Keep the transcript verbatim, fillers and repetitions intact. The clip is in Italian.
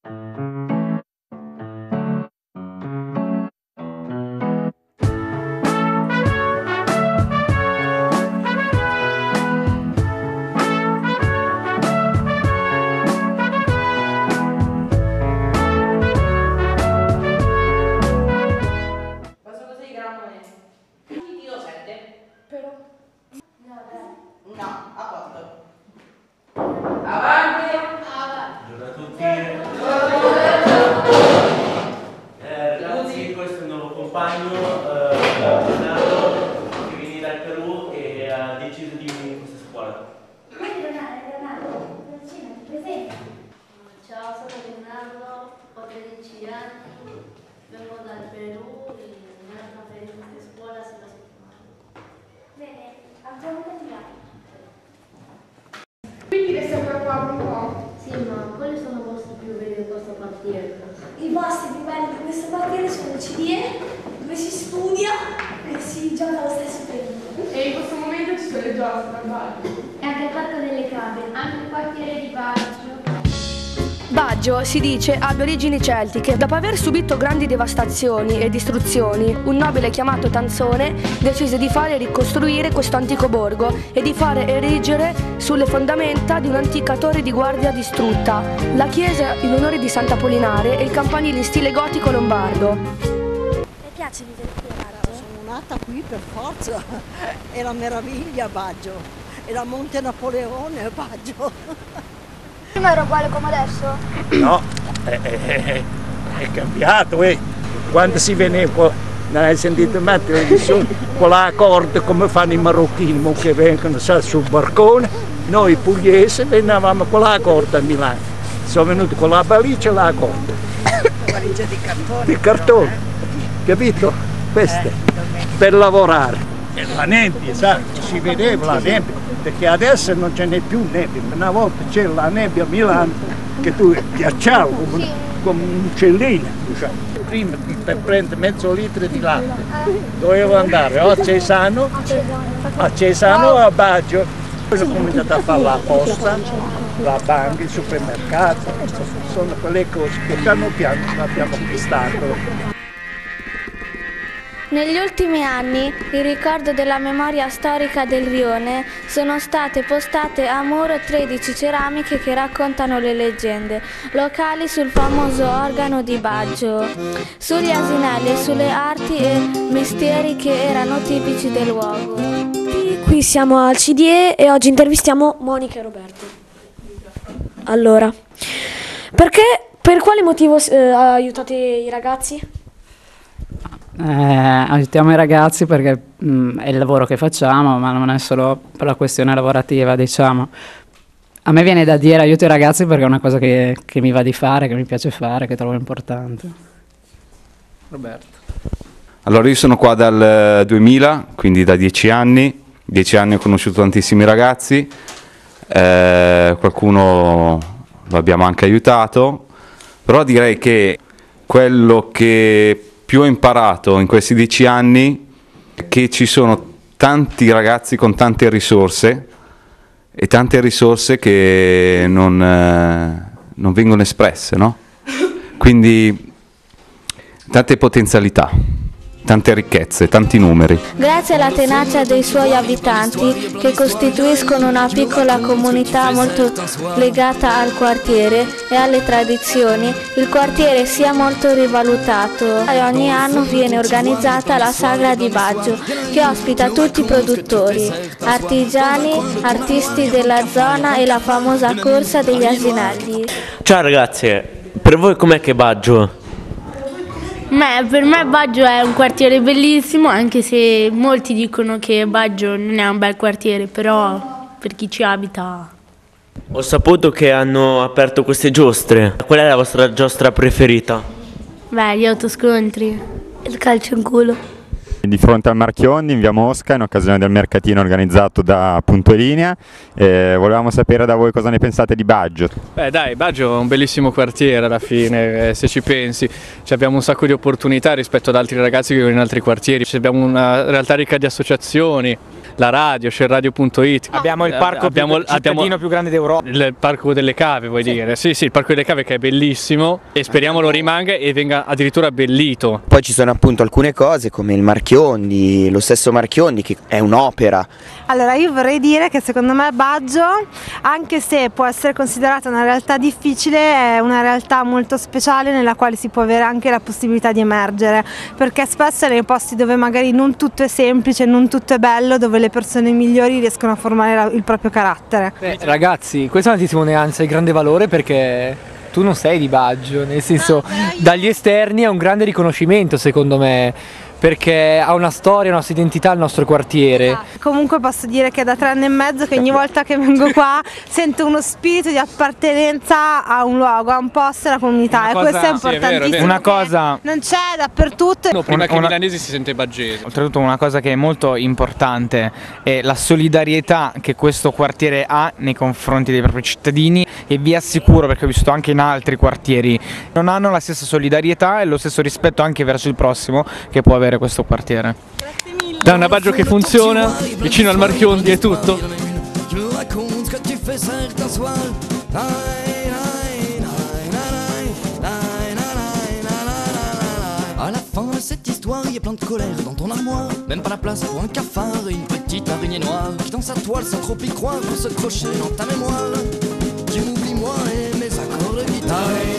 Ciao, sono Leonardo, ho tredici anni, vengo dal Perù e mi hanno trasferito in questa scuola sulla settimana. Bene, attualmente ti anni. Quindi resta ancora qua un po'? Sì, ma quali sono i posti più belli di questo quartiere? I posti più belli di questo quartiere sono il C D E, dove si studia e si gioca allo stesso tempo. E in questo momento ci sono le giostre al Baggio. E anche il Parco delle Cave, anche il quartiere di Baggio. Baggio si dice abbia origini celtiche. Dopo aver subito grandi devastazioni e distruzioni, un nobile chiamato Tanzone decise di fare ricostruire questo antico borgo e di fare erigere sulle fondamenta di un'antica torre di guardia distrutta, la chiesa in onore di Sant'Apollinare e il campanile in stile gotico lombardo. Mi piace vivere qui a Baggio? Sono nata qui per forza, è la meraviglia Baggio, è la Monte Napoleone Baggio. Prima era uguale come adesso? No, è, è, è cambiato, eh. Quando si veniva, non hai sentito mai televisione, con la corda come fanno i marocchini che vengono sai, sul barcone, noi pugliesi venivamo con la corda a Milano, sono venuti con la valigia e la corda. La valigia di cartone. Di cartone, capito? Queste, per lavorare. E la nebbia, sai, si vedeva la nebbia. Perché adesso non ce n'è più nebbia, una volta c'era la nebbia a Milano che tu ghiacciavi come, come un uccellino. Prima per prendere mezzo litro di latte dovevo andare o a Cesano, a Cesano o a Baggio. Poi ho cominciato a fare la posta, la banca, il supermercato, sono quelle cose che piano piano abbiamo acquistato. Negli ultimi anni, in ricordo della memoria storica del rione, sono state postate a muro tredici ceramiche che raccontano le leggende locali sul famoso organo di Baggio, sugli asinelli e sulle arti e misteri che erano tipici del luogo. Qui siamo al C D E e oggi intervistiamo Monica e Roberto. Allora, perché, per quale motivo eh, aiutate i ragazzi? Eh, aiutiamo i ragazzi perché mh, è il lavoro che facciamo, ma non è solo per la questione lavorativa, diciamo. A me viene da dire aiuto i ragazzi perché è una cosa che, che mi va di fare, che mi piace fare, che trovo importante. Roberto. Allora io sono qua dal duemila, quindi da dieci anni. Dieci anni ho conosciuto tantissimi ragazzi, eh, qualcuno lo abbiamo anche aiutato, però direi che quello che più ho imparato in questi dieci anni è che ci sono tanti ragazzi con tante risorse e tante risorse che non, eh, non vengono espresse, no? Quindi tante potenzialità, tante ricchezze, tanti numeri. Grazie alla tenacia dei suoi abitanti, che costituiscono una piccola comunità molto legata al quartiere e alle tradizioni, il quartiere si è molto rivalutato e ogni anno viene organizzata la Sagra di Baggio, che ospita tutti i produttori, artigiani, artisti della zona e la famosa corsa degli asinelli. Ciao ragazzi, per voi com'è che Baggio? Beh, per me Baggio è un quartiere bellissimo, anche se molti dicono che Baggio non è un bel quartiere, però per chi ci abita. Ho saputo che hanno aperto queste giostre. Qual è la vostra giostra preferita? Beh, gli autoscontri. Il calcio in culo. Di fronte al Marchionne in via Mosca in occasione del mercatino organizzato da Punto e Linea. Eh, volevamo sapere da voi cosa ne pensate di Baggio. Beh dai, Baggio è un bellissimo quartiere alla fine, eh, se ci pensi. Cioè, abbiamo un sacco di opportunità rispetto ad altri ragazzi che vivono in altri quartieri. Cioè, abbiamo una realtà ricca di associazioni, la radio, c'è radio punto it. Abbiamo il parco abbiamo, più, cittadino abbiamo più grande d'Europa. Il parco delle cave, vuoi sì. dire? Sì, sì, il parco delle cave che è bellissimo e speriamo lo rimanga e venga addirittura abbellito. Poi ci sono appunto alcune cose come il Marchionne, lo stesso Marchionne che è un'opera. Allora io vorrei dire che secondo me Baggio, anche se può essere considerata una realtà difficile, è una realtà molto speciale nella quale si può avere anche la possibilità di emergere, perché spesso è nei posti dove magari non tutto è semplice, non tutto è bello, dove le persone migliori riescono a formare la, il proprio carattere. Beh, ragazzi, questa è una testimonianza di grande valore perché tu non sei di Baggio, nel senso dagli esterni è un grande riconoscimento secondo me, perché ha una storia, una sua identità il nostro quartiere. Comunque posso dire che è da tre anni e mezzo che ogni volta che vengo qua sento uno spirito di appartenenza a un luogo, a un posto, a una comunità, una e cosa, questo è importantissimo. Sì, è vero, è vero. Una cosa non c'è dappertutto. No, prima una, che i milanesi si sente baggese. Oltretutto una cosa che è molto importante è la solidarietà che questo quartiere ha nei confronti dei propri cittadini, e vi assicuro, perché ho vissuto anche in altri quartieri, non hanno la stessa solidarietà e lo stesso rispetto anche verso il prossimo che può avere questo quartiere. Da una Baggio che funziona, vicino al Marchionne è tutto. À la fin de cette histoire, il y a plein de colère dans ton armoire. Même pas la place pour un cafard et une petite araignée noire qui dans sa toile sans trop y croire pour se crocher dans ta mémoire. Tu m'oublies moi et mes accords de guitare.